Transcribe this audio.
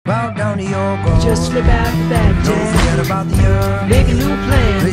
Bow down to your goal. Just slip out the back Don't door, forget about the earth. make a new plan.